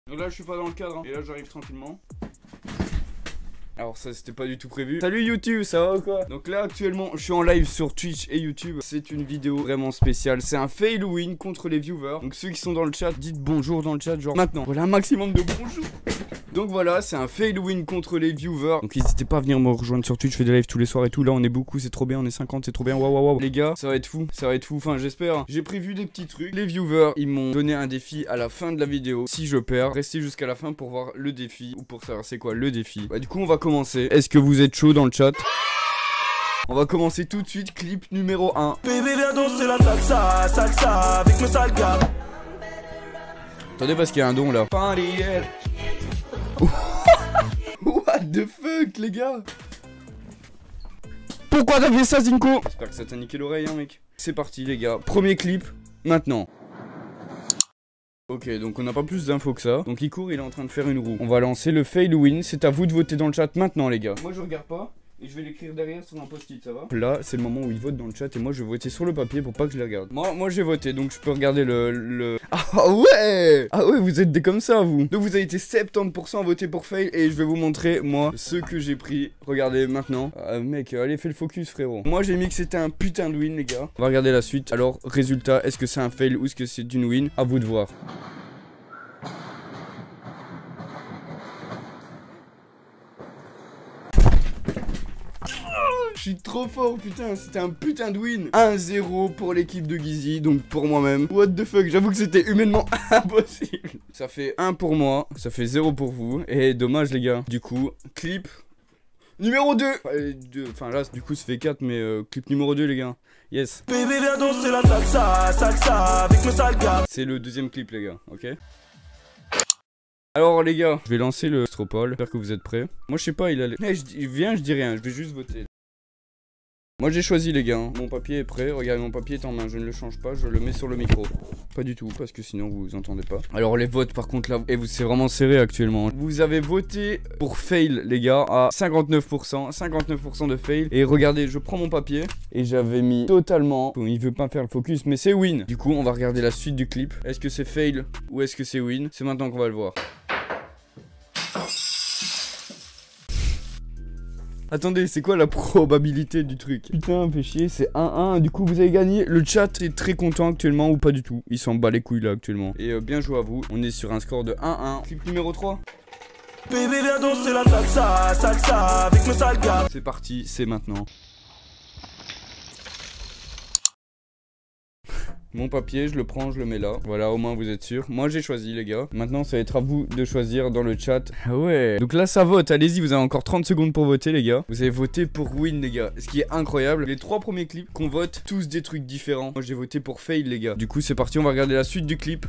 Donc là je suis pas dans le cadre hein. Et là j'arrive tranquillement. Alors ça c'était pas du tout prévu. Salut YouTube, ça va ou quoi? Donc là actuellement je suis en live sur Twitch et YouTube. C'est une vidéo vraiment spéciale. C'est un fail win contre les viewers. Donc ceux qui sont dans le chat, dites bonjour dans le chat genre maintenant. Voilà un maximum de bonjour. Donc voilà, c'est un fail win contre les viewers. Donc n'hésitez pas à venir me rejoindre sur Twitch, je fais des lives tous les soirs et tout. Là on est beaucoup, c'est trop bien, on est 50, c'est trop bien. Waouh waouh waouh. Les gars, ça va être fou, ça va être fou. Enfin j'espère. J'ai prévu des petits trucs. Les viewers, ils m'ont donné un défi à la fin de la vidéo. Si je perds, restez jusqu'à la fin pour voir le défi ou pour savoir c'est quoi le défi. Bah du coup on va commencer. Est-ce que vous êtes chaud dans le chat? On va commencer tout de suite, clip numéro 1. Bébé viens danser la salsa, salsa avec mes sales gars. Attendez parce qu'il y a un don là. What the fuck les gars? Pourquoi t'as fait ça Zinko? J'espère que ça t'a niqué l'oreille hein mec. C'est parti les gars, premier clip, maintenant. Ok, donc on n'a pas plus d'infos que ça. Donc il court, il est en train de faire une roue. On va lancer le fail win. C'est à vous de voter dans le chat maintenant, les gars. Moi je regarde pas et je vais l'écrire derrière sur un post-it, ça va? Là, c'est le moment où il vote dans le chat et moi je vais voter sur le papier pour pas que je les regarde. Moi j'ai voté, donc je peux regarder le... Ah ouais! Ah ouais, vous êtes des comme ça, vous. Donc vous avez été 70% à voter pour fail et je vais vous montrer, moi, ce que j'ai pris. Regardez maintenant. Mec, allez, fais le focus, frérot. Moi j'ai mis que c'était un putain de win, les gars. On va regarder la suite. Alors, résultat, est-ce que c'est un fail ou est-ce que c'est une win? À vous de voir. Je suis trop fort, putain, c'était un putain de win. 1-0 pour l'équipe de Gizzy, donc pour moi-même. What the fuck, j'avoue que c'était humainement impossible. Ça fait 1 pour moi, ça fait 0 pour vous. Et dommage les gars. Du coup, clip numéro 2. Enfin là, du coup, ça fait 4, mais clip numéro 2 les gars. Yes. Bébé viens danser la salsa, salsa avec mes sales gars. C'est le deuxième clip les gars, ok? Alors les gars, je vais lancer le Stropole. J'espère que vous êtes prêts. Moi je sais pas, il a... Mais je dis rien, je vais juste voter. Moi j'ai choisi les gars, hein. Mon papier est prêt, regardez mon papier est en main, je ne le change pas, je le mets sur le micro. Pas du tout, parce que sinon vous entendez pas. Alors les votes par contre là, et c'est vraiment serré actuellement. Vous avez voté pour fail les gars à 59%, 59% de fail. Et regardez, je prends mon papier et j'avais mis totalement, bon, il veut pas faire le focus mais c'est win. Du coup on va regarder la suite du clip. Est-ce que c'est fail ou est-ce que c'est win? C'est maintenant qu'on va le voir. Attendez, c'est quoi la probabilité du truc? Putain, fait chier, c'est 1-1. Du coup, vous avez gagné. Le chat est très content actuellement ou pas du tout. Il s'en bat les couilles là actuellement. Et bien joué à vous. On est sur un score de 1-1. Clip numéro 3. Bébé viens danser la salsa, salsa avec mes sales gars. C'est parti, c'est maintenant. Mon papier, je le prends, je le mets là. Voilà, au moins vous êtes sûr. Moi, j'ai choisi, les gars. Maintenant, ça va être à vous de choisir dans le chat. Ah ouais. Donc là, ça vote. Allez-y, vous avez encore 30 secondes pour voter, les gars. Vous avez voté pour win, les gars. Ce qui est incroyable. Les 3 premiers clips qu'on vote, tous des trucs différents. Moi, j'ai voté pour fail, les gars. Du coup, c'est parti. On va regarder la suite du clip.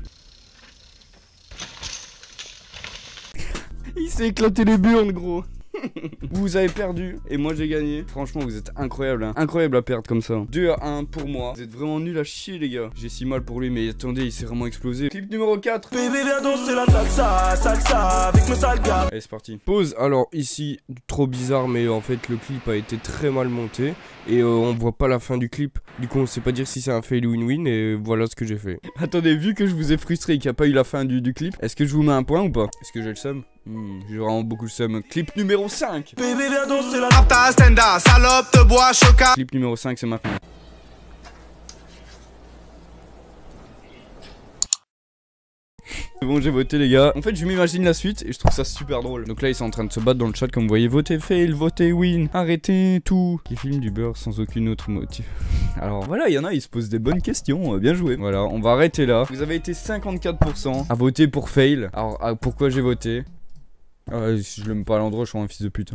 Il s'est éclaté les burnes, gros. Vous avez perdu et moi j'ai gagné. Franchement vous êtes incroyable hein. Incroyable à perdre comme ça. 2-1 pour moi. Vous êtes vraiment nuls à chier les gars. J'ai si mal pour lui mais attendez, il s'est vraiment explosé. Clip numéro 4. Bébé viens danser la salsa, salsa avec mes sales gars. Allez c'est parti. Pause. Alors ici trop bizarre mais en fait le clip a été très mal monté. Et on voit pas la fin du clip. Du coup on sait pas dire si c'est un fail ou une win. Et voilà ce que j'ai fait. Attendez, vu que je vous ai frustré et qu'il n'y a pas eu la fin du clip, est-ce que je vous mets un point ou pas? Est-ce que j'ai le seum? J'ai vraiment beaucoup le seum. Clip numéro 5. Bébé viens danser la salope de bois chocat. Clip numéro 5 c'est maintenant. C'est bon, j'ai voté les gars. En fait je m'imagine la suite et je trouve ça super drôle. Donc là ils sont en train de se battre dans le chat comme vous voyez. Votez fail, votez win, arrêtez tout. Qui filme du beurre sans aucune autre motif. Alors voilà, il y en a, ils se posent des bonnes questions. Bien joué. Voilà, on va arrêter là. Vous avez été 54% à voter pour fail. Alors pourquoi j'ai voté? Si je le mets pas à l'endroit, je suis un fils de pute.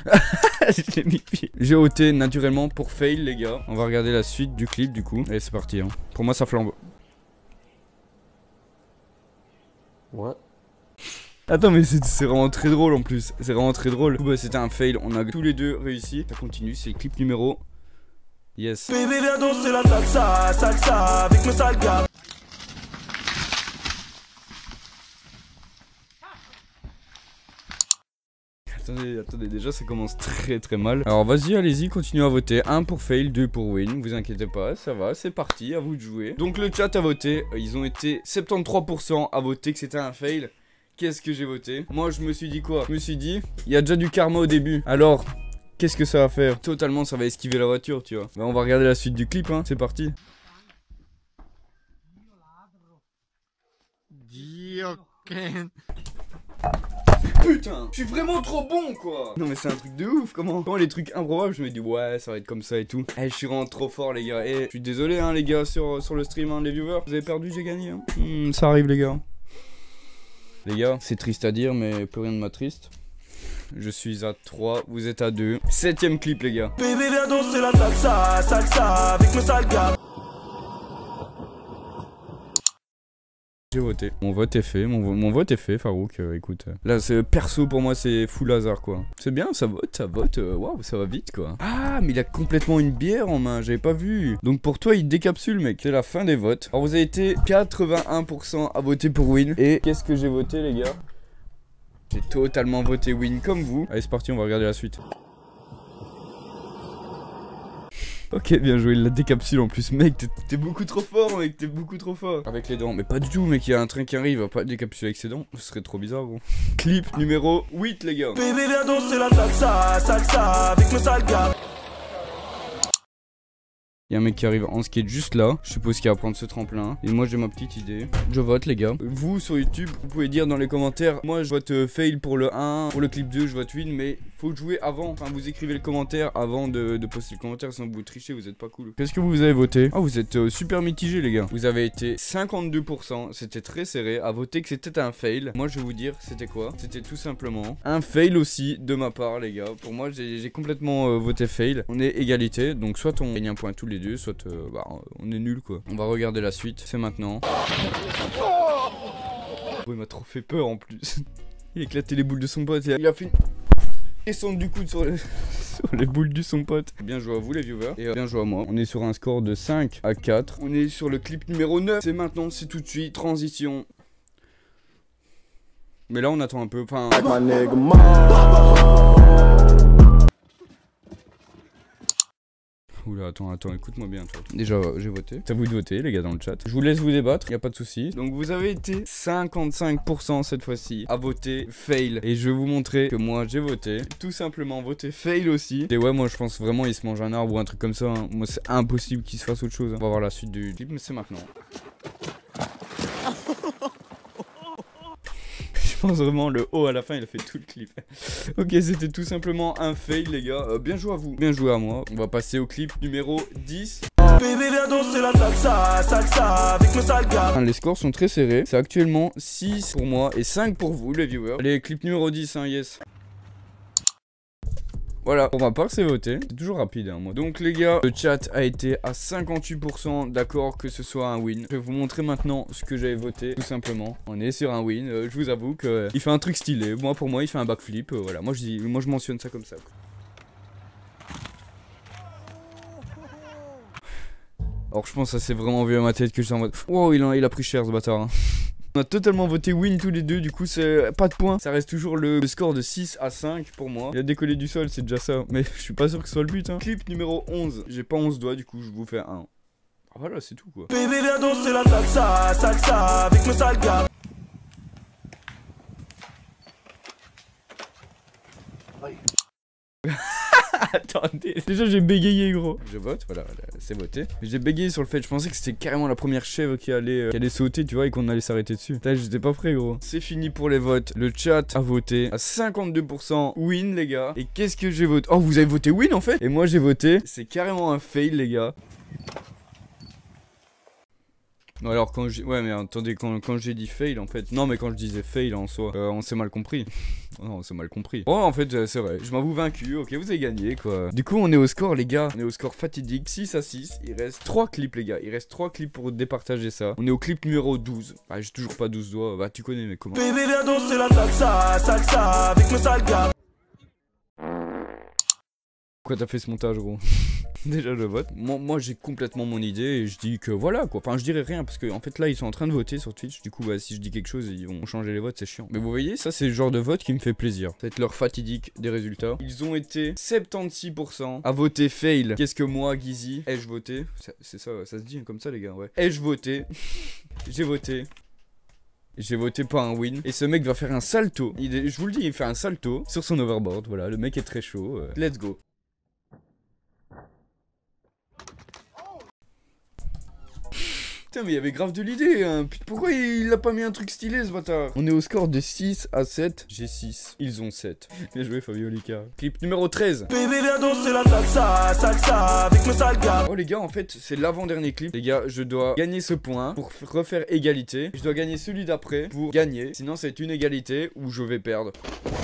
J'ai voté naturellement pour fail les gars. On va regarder la suite du clip du coup. Allez c'est parti hein. Pour moi ça flambe. Ouais. Attends mais c'est vraiment très drôle en plus. C'est vraiment très drôle. Bah, c'était un fail, on a tous les deux réussi. Ça continue, c'est le clip numéro. Yes. Bébé viens danser la salsa, salsa avec mes sales gars. Attendez, déjà ça commence très mal. Alors vas-y, allez-y, continuez à voter. 1 pour fail, 2 pour win, vous inquiétez pas, ça va, c'est parti, à vous de jouer. Donc le chat a voté, ils ont été 73% à voter que c'était un fail. qu'est-ce que j'ai voté? Moi je me suis dit quoi? Je me suis dit, il y a déjà du karma au début. Alors, qu'est-ce que ça va faire? Totalement ça va esquiver la voiture, tu vois. Bah, on va regarder la suite du clip, hein, c'est parti. Putain, je suis vraiment trop bon quoi. Non mais c'est un truc de ouf, comment les trucs improbables, je me dis ouais ça va être comme ça et tout. Eh je suis vraiment trop fort les gars. Eh je suis désolé hein les gars sur le stream hein, les viewers. Vous avez perdu, j'ai gagné hein. Ça arrive les gars. Les gars, c'est triste à dire mais plus rien de m'attriste. Je suis à 3, vous êtes à 2. 7ème clip les gars. Bébé viens danser la salsa, salsa avec mes sales gars. J'ai voté. Mon vote est fait, mon vote est fait, Farouk. Écoute, là, c'est perso pour moi, c'est full hasard quoi. C'est bien, ça vote. Waouh, ça va vite quoi. Ah, mais il a complètement une bière en main, j'avais pas vu. Donc pour toi, il décapsule, mec. C'est la fin des votes. Alors vous avez été 81% à voter pour win. Et qu'est-ce que j'ai voté, les gars? J'ai totalement voté win comme vous. Allez, c'est parti, on va regarder la suite. Ok, bien joué, il la décapsule en plus. Mec, t'es beaucoup trop fort, mec, t'es beaucoup trop fort. Avec les dents, mais pas du tout, mec, il y a un train qui arrive, il va pas décapsuler avec ses dents. Ce serait trop bizarre, gros. Clip numéro 8, les gars. Bébé viens danser la salsa, salsa avec mes sales gars. Il y a un mec qui arrive en skate juste là. Je suppose qu'il va prendre ce tremplin. Et moi j'ai ma petite idée. Je vote les gars. Vous sur YouTube, vous pouvez dire dans les commentaires. Moi je vote fail pour le 1. Pour le clip 2 je vote win. Mais faut jouer avant. Enfin vous écrivez le commentaire avant de poster le commentaire. Sinon vous trichez, vous êtes pas cool. Qu'est-ce que vous avez voté? Ah vous êtes super mitigé les gars. Vous avez été 52%. C'était très serré. À voter que c'était un fail. Moi je vais vous dire c'était quoi? C'était tout simplement un fail aussi de ma part les gars. Pour moi j'ai complètement voté fail. On est égalité. Donc soit on gagne un point tous les deux, soit bah, on est nul quoi. On va regarder la suite, c'est maintenant. Oh, il m'a trop fait peur en plus. Il a éclaté les boules de son pote et il a fait une descente du coude sur les boules de son pote. Bien joué à vous les viewers et bien joué à moi. On est sur un score de 5 à 4. On est sur le clip numéro 9. C'est maintenant, c'est tout de suite, transition. Mais là on attend un peu, enfin... Oula, attends, écoute-moi bien, toi. Déjà, j'ai voté. C'est à vous de voter, les gars, dans le chat. Je vous laisse vous débattre, y a pas de souci. Donc, vous avez été 55% cette fois-ci à voter fail. Et je vais vous montrer que moi, j'ai voté. Tout simplement, voté fail aussi. Et ouais, moi, je pense vraiment, il se mange un arbre ou un truc comme ça. Hein. Moi, c'est impossible qu'il se fasse autre chose. Hein. On va voir la suite du clip, mais c'est maintenant. Je pense vraiment le haut à la fin il a fait tout le clip. Ok, c'était tout simplement un fail les gars. Bien joué à vous, bien joué à moi. On va passer au clip numéro 10. Bébé viens danser la salsa, salsa avec mes sales gars. Les scores sont très serrés. C'est actuellement 6 pour moi et 5 pour vous les viewers. Allez, clip numéro 10 hein, yes. Voilà, pour ma part c'est voté, c'est toujours rapide hein, moi. Donc les gars, le chat a été à 58% d'accord que ce soit un win. Je vais vous montrer maintenant ce que j'avais voté, tout simplement. On est sur un win, je vous avoue que il fait un truc stylé. Moi pour moi il fait un backflip, voilà. Moi je mentionne ça comme ça. Alors je pense que ça s'est vraiment vu à ma tête que j'étais en mode... Wow, il a pris cher ce bâtard hein. On a totalement voté win tous les deux, du coup c'est pas de points. Ça reste toujours le score de 6 à 5 pour moi. Il a décollé du sol, c'est déjà ça. Mais je suis pas sûr que ce soit le but hein. Clip numéro 11. J'ai pas 11 doigts, du coup je vous fais un. Ah voilà, c'est tout quoi. Bébé viens danser la salsa, salsa avec mes sales gars. Attendez, déjà j'ai bégayé gros. Je vote, voilà, c'est voté. J'ai bégayé sur le fait, je pensais que c'était carrément la première chèvre qui allait sauter, tu vois, et qu'on allait s'arrêter dessus. Putain, j'étais pas prêt gros. C'est fini pour les votes. Le chat a voté à 52% win les gars. Et qu'est-ce que j'ai voté? Oh, vous avez voté win en fait? Et moi j'ai voté, c'est carrément un fail les gars. Non alors quand j'ai... Ouais mais attendez, quand j'ai dit fail en fait... Non mais quand je disais fail en soi, on s'est mal compris. Non, on s'est mal compris. Bon en fait c'est vrai, je m'avoue vaincu, ok vous avez gagné quoi. Du coup on est au score les gars, on est au score fatidique, 6 à 6. Il reste 3 clips les gars, il reste 3 clips pour départager ça. On est au clip numéro 12. Bah j'ai toujours pas 12 doigts, bah tu connais mais comment. Bébé viens danser la salsa, salsa avec mes sales gars. Pourquoi t'as fait ce montage gros? Déjà je vote. Moi j'ai complètement mon idée et je dis que voilà quoi. Enfin je dirais rien parce que en fait là ils sont en train de voter sur Twitch. Du coup bah si je dis quelque chose ils vont changer les votes, c'est chiant. Mais vous voyez ça c'est le genre de vote qui me fait plaisir. Ça va être leur fatidique des résultats. Ils ont été 76% à voter fail. Qu'est-ce que moi Guizy ai-je voté? C'est ça, ça se dit comme ça les gars ouais. Ai-je voté? J'ai voté J'ai voté pour un win. Et ce mec va faire un salto. Je vous le dis, il fait un salto sur son overboard. Voilà, le mec est très chaud. Let's go. Putain, mais il y avait grave de l'idée, hein. Putain, pourquoi il a pas mis un truc stylé, ce bâtard? On est au score de 6 à 7. J'ai 6. Ils ont 7. Bien joué, Fabio Lica. Clip numéro 13. Bébé, viens danser la salsa, salsa avec mes sales gars. Oh, les gars, en fait, c'est l'avant-dernier clip. Les gars, je dois gagner ce point pour refaire égalité. Je dois gagner celui d'après pour gagner. Sinon, c'est une égalité où je vais perdre.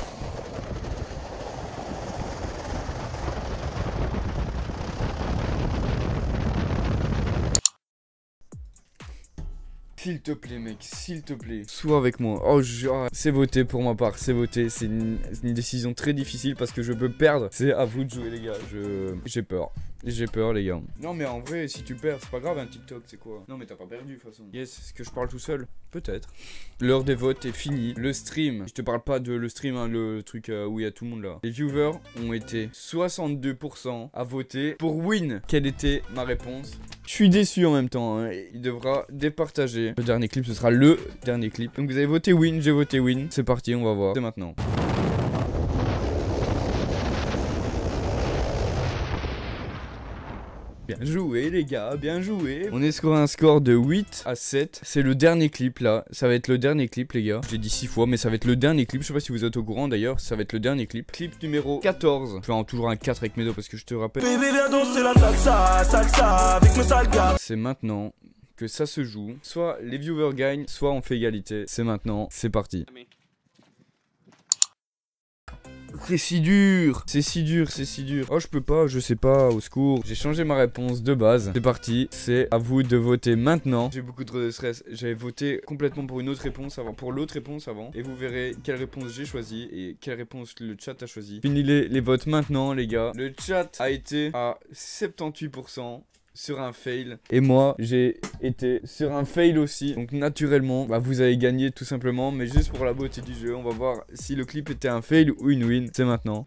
S'il te plaît, mec, s'il te plaît, sois avec moi. Oh, c'est voté pour ma part, c'est voté. C'est une décision très difficile parce que je peux perdre. C'est à vous de jouer, les gars. J'ai peur. J'ai peur, les gars. Non, mais en vrai, si tu perds, c'est pas grave, un TikTok, c'est quoi? Non, mais t'as pas perdu, de toute façon. Yes, est-ce que je parle tout seul? Peut-être. L'heure des votes est finie. Le stream, je te parle pas de le stream, hein, le truc où il y a tout le monde là. Les viewers ont été 62% à voter pour win. Quelle était ma réponse? Je suis déçu en même temps, hein. Il devra départager. Le dernier clip, ce sera le dernier clip. Donc vous avez voté win, j'ai voté win. C'est parti, on va voir. C'est maintenant. Bien joué les gars, bien joué. On est sur un score de 8 à 7. C'est le dernier clip là. Ça va être le dernier clip les gars. J'ai dit 6 fois mais ça va être le dernier clip. Je sais pas si vous êtes au courant d'ailleurs. Ça va être le dernier clip. Clip numéro 14. Je fais toujours un 4 avec mes dos parce que je te rappelle. Bébé, viens danser la salsa, salsa avec mes sales gars. C'est maintenant que ça se joue. Soit les viewers gagnent, soit on fait égalité. C'est maintenant, c'est parti. C'est si dur, c'est si dur, c'est si dur. Oh, je peux pas, je sais pas, au secours. J'ai changé ma réponse de base. C'est parti, c'est à vous de voter maintenant. J'ai beaucoup trop de stress. J'avais voté complètement pour une autre réponse avant, pour l'autre réponse avant. Et vous verrez quelle réponse j'ai choisi et quelle réponse le chat a choisi. Finis les votes maintenant, les gars. Le chat a été à 78%. Sur un fail et moi j'ai été sur un fail aussi, donc naturellement bah, vous avez gagné tout simplement, mais juste pour la beauté du jeu on va voir si le clip était un fail ou une win. C'est maintenant.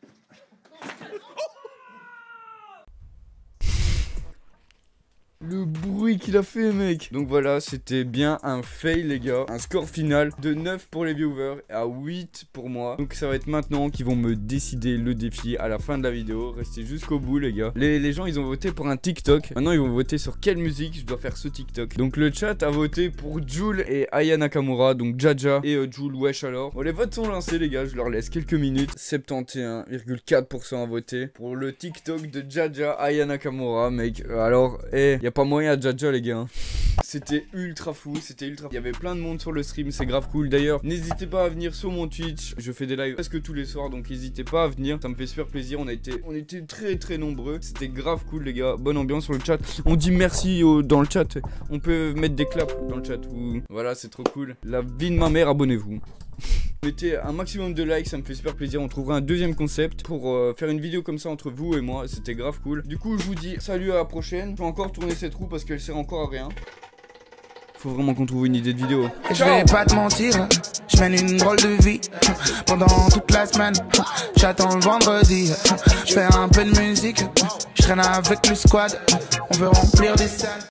Le bruit qu'il a fait mec. Donc voilà, c'était bien un fail les gars. Un score final de 9 pour les viewers et à 8 pour moi. Donc ça va être maintenant qu'ils vont me décider le défi à la fin de la vidéo. Restez jusqu'au bout les gars. Les gens ils ont voté pour un TikTok. Maintenant ils vont voter sur quelle musique je dois faire ce TikTok. Donc le chat a voté pour Jul et Aya Nakamura. Donc Jaja et Jul wesh alors. Bon les votes sont lancés les gars, je leur laisse quelques minutes. 71,4% à voter pour le TikTok de Jaja Aya Nakamura mec. Alors y a pas moyen à Jaja les gars. C'était ultra fou, c'était ultra fou. Il y avait plein de monde sur le stream, c'est grave cool. D'ailleurs, n'hésitez pas à venir sur mon Twitch. Je fais des lives presque tous les soirs, donc n'hésitez pas à venir. Ça me fait super plaisir. On était très nombreux. C'était grave cool les gars. Bonne ambiance sur le chat. On dit merci dans le chat. On peut mettre des claps dans le chat. Voilà, c'est trop cool. La vie de ma mère, abonnez-vous. Mettez un maximum de likes, ça me fait super plaisir. On trouvera un deuxième concept pour faire une vidéo comme ça entre vous et moi. C'était grave cool. Du coup, je vous dis salut, à la prochaine. Je vais encore tourner cette roue parce qu'elle sert encore à rien. Faut vraiment qu'on trouve une idée de vidéo. Je vais pas te mentir, je mène une drôle de vie. Pendant toute la semaine, j'attends le vendredi. Je fais un peu de musique, je traîne avec le squad. On veut remplir des salles.